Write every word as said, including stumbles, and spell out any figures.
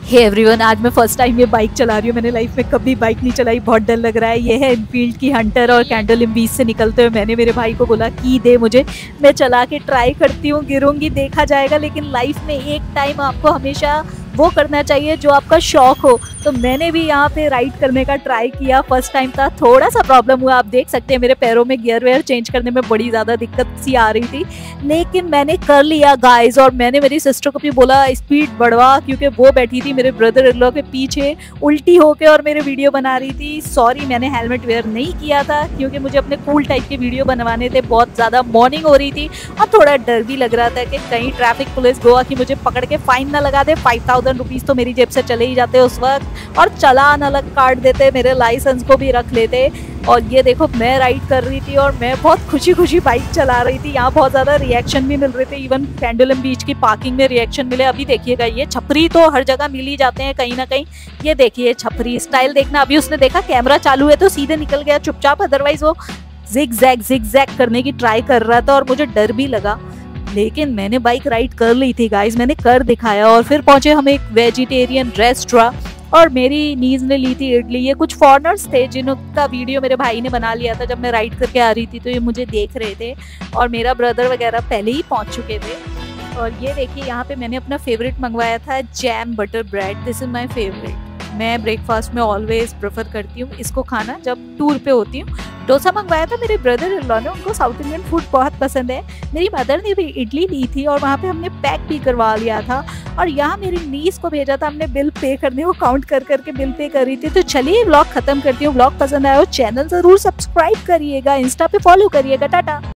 Hey everyone, आज मैं first time ये बाइक चला रही हूँ। मैंने लाइफ में कभी बाइक नहीं चलाई, बहुत डर लग रहा है। ये है एनफील्ड की हंटर और कैंडल इन बीच से निकलते हुए मैंने मेरे भाई को बोला की दे मुझे, मैं चला के ट्राई करती हूँ, गिरूंगी देखा जाएगा। लेकिन लाइफ में एक टाइम आपको हमेशा वो करना चाहिए जो आपका शौक हो। तो मैंने भी यहाँ पे राइड करने का ट्राई किया। फर्स्ट टाइम था, थोड़ा सा प्रॉब्लम हुआ, आप देख सकते हैं मेरे पैरों में गियर वेयर चेंज करने में बड़ी ज़्यादा दिक्कत सी आ रही थी, लेकिन मैंने कर लिया गाइस। और मैंने मेरी सिस्टर को भी बोला स्पीड बढ़वा, क्योंकि वो बैठी थी मेरे ब्रदर इन लॉ के पीछे उल्टी होके और मेरे वीडियो बना रही थी। सॉरी, मैंने हेलमेट वेयर नहीं किया था क्योंकि मुझे अपने कूल टाइप के वीडियो बनवाने थे। बहुत ज़्यादा मॉर्निंग हो रही थी और थोड़ा डर भी लग रहा था कि कहीं ट्रैफिक पुलिस गोवा की मुझे पकड़ के फाइन ना लगा दे। फाइव थाउजेंड रुपीज़ तो मेरी जेब से चले ही जाते उस वक्त, और चालान अलग काट देते, मेरे लाइसेंस को भी रख लेते। और ये देखो, मैं राइड कर रही थी और मैं बहुत खुशी खुशी बाइक चला रही थी। यहाँ बहुत ज़्यादा रिएक्शन भी मिल रहे थे, इवन पेंडुलम बीच की पार्किंग में रिएक्शन मिले। अभी देखिएगा, ये छपरी तो हर जगह मिल ही जाते हैं कहीं ना कहीं। ये देखिए छपरी स्टाइल देखना। अभी उसने देखा कैमरा चालू है तो सीधे निकल गया चुपचाप, अदरवाइज वो जिग जैग जिग जैग करने की ट्राई कर रहा था और मुझे डर भी लगा। लेकिन मैंने बाइक राइड कर ली थी गाइस, मैंने कर दिखाया। और फिर पहुंचे हम एक वेजिटेरियन रेस्टोरेंट और मेरी नीज ने ली थी इडली। ये कुछ फॉरनर्स थे जिनका वीडियो मेरे भाई ने बना लिया था जब मैं राइड करके आ रही थी, तो ये मुझे देख रहे थे और मेरा ब्रदर वगैरह पहले ही पहुंच चुके थे। और ये देखिए, यहाँ पे मैंने अपना फेवरेट मंगवाया था, jam butter bread. This is my favourite. मैं ब्रेकफास्ट में ऑलवेज प्रेफर करती हूँ इसको खाना जब टूर पे होती हूँ। डोसा मंगवाया था मेरे ब्रदर इन लॉ ने, उनको साउथ इंडियन फूड बहुत पसंद है। मेरी मदर ने भी इडली ली थी और वहाँ पे हमने पैक भी करवा लिया था। और यहाँ मेरी नीस को भेजा था हमने बिल पे करने, वो काउंट कर करके बिल पे कर रही थी। तो चलिए व्लॉग खत्म करती हूँ। व्लॉग पसंद आया हो चैनल जरूर सब्सक्राइब करिएगा, इंस्टा पे फॉलो करिएगा। टाटा।